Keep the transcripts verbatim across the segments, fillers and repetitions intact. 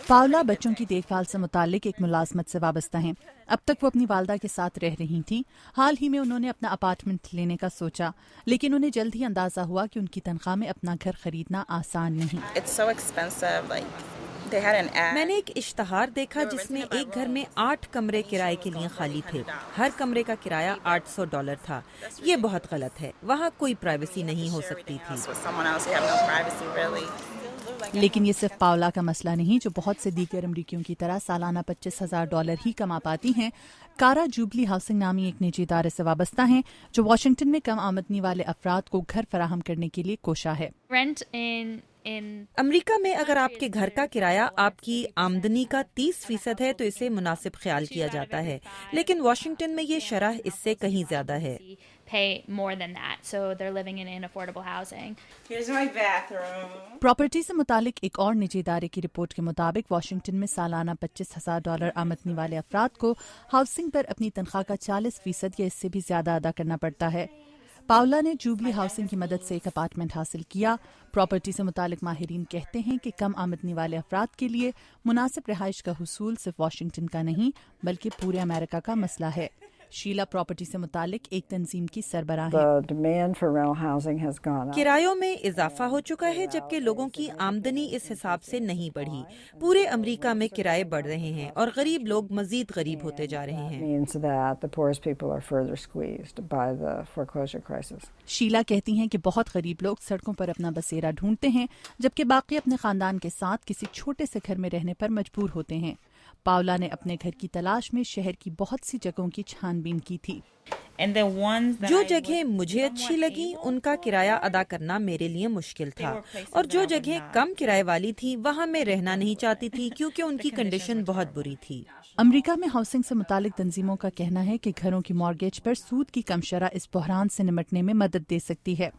پاولا بچوں کی دیکھ بھال سے متعلق ایک ملازمت سے وابستہ ہیں۔ اب تک وہ اپنی والدہ کے ساتھ رہ رہی تھیں۔ حال ہی میں انہوں نے اپنا اپارٹمنٹ لینے کا سوچا، لیکن انہیں جلد ہی اندازہ ہوا کہ ان کی تنخواہ میں اپنا گھر خریدنا آسان نہیں۔ میں نے ایک اشتہار دیکھا جس میں ایک گھر میں آٹھ کمرے کرائے کے لیے خالی تھے۔ ہر کمرے کا کرایہ آٹھ سو ڈالر تھا۔ یہ بہت غلط ہے، وہاں کوئی پرائیویسی نہیں ہو سکتی تھی۔ لیکن یہ صرف پاولا کا مسئلہ نہیں، جو بہت سے دیگر امریکیوں کی طرح سالانہ پچیس ہزار ڈالر ہی کما پاتی ہیں۔ کارا جوبلی ہاؤسنگ نامی ایک نجی ادارے سے وابستہ ہیں جو واشنگٹن میں کم آمدنی والے افراد کو گھر فراہم کرنے کے لیے کوشاں ہے۔ امریکہ میں اگر آپ کے گھر کا کرایہ آپ کی آمدنی کا تیس فیصد ہے تو اسے مناسب خیال کیا جاتا ہے، لیکن واشنگٹن میں یہ شرح اس سے کہیں زیادہ ہے۔ پراپرٹی سے متعلق ایک اور نجی ادارے کی رپورٹ کے مطابق واشنگٹن میں سالانہ پچیس ہزار ڈالر آمدنی والے افراد کو ہاؤسنگ پر اپنی تنخواہ کا چالیس فیصد یا اس سے بھی زیادہ ادا کرنا پڑتا ہے۔ پاولا نے جوبلی ہاؤسنگ کی مدد سے ایک اپارٹمنٹ حاصل کیا۔ پراپرٹی سے متعلق ماہرین کہتے ہیں کہ کم آمدنی والے افراد کے لیے مناسب رہائش کا حصول صرف واشنگٹن کا نہیں بلکہ پورے امریکہ کا مسئلہ ہے۔ شیلا پراپرٹی سے متعلق ایک تنظیم کی سربراہ ہیں۔ کرایوں میں اضافہ ہو چکا ہے جبکہ لوگوں کی آمدنی اس حساب سے نہیں بڑھی۔ پورے امریکہ میں کرائے بڑھ رہے ہیں اور غریب لوگ مزید غریب ہوتے جا رہے ہیں۔ شیلا کہتی ہیں کہ بہت غریب لوگ سڑکوں پر اپنا بسیرا ڈھونڈتے ہیں جبکہ باقی اپنے خاندان کے ساتھ کسی چھوٹے سے گھر میں رہنے پر مجبور ہوتے ہیں۔ پاولا نے اپنے گھر کی تلاش میں شہر کی بہت سی جگہوں کی چھان بین کی تھی۔ جو جگہیں مجھے اچھی لگیں ان کا کرایہ ادا کرنا میرے لیے مشکل تھا، اور جو جگہیں کم کرائے والی تھیں وہاں میں رہنا نہیں چاہتی تھی کیونکہ ان کی کنڈیشن بہت بری تھی۔ امریکہ میں ہاؤسنگ سے متعلق تنظیموں کا کہنا ہے کہ گھروں کی مارگیج پر سود کی کم شرح اس بحران سے نمٹنے میں مدد دے سکتی ہے۔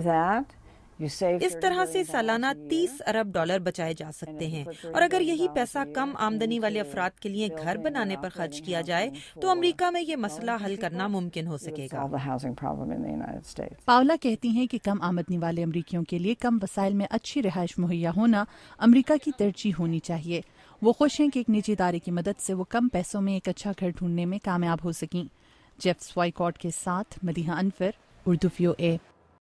اس طرح سے سالانہ تیس ارب ڈالر بچائے جا سکتے ہیں، اور اگر یہی پیسہ کم آمدنی والے افراد کے لیے گھر بنانے پر خرچ کیا جائے تو امریکہ میں یہ مسئلہ حل کرنا ممکن ہو سکے گا۔ پاولا کہتی ہیں کہ کم آمدنی والے امریکیوں کے لیے کم وسائل میں اچھی رہائش مہیا ہونا امریکہ کی ترجیح ہونی چاہیے۔ وہ خوش ہیں کہ ایک نجی ادارے کی مدد سے وہ کم پیسوں میں ایک اچھا گھر ڈھونڈنے میں کامیاب ہو سکیں۔ جیف سوائیکارٹ کے ساتھ مدیحہ انور، اردو وی او اے۔